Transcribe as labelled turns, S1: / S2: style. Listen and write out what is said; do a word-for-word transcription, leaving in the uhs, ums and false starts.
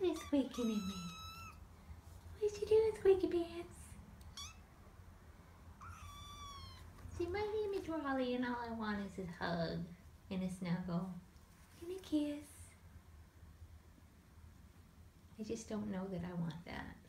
S1: What is squeaking at me? What you doing, Squeaky Pants? See, my name is Raleigh and all I want is a hug and a snuggle and a kiss. I just don't know that I want that.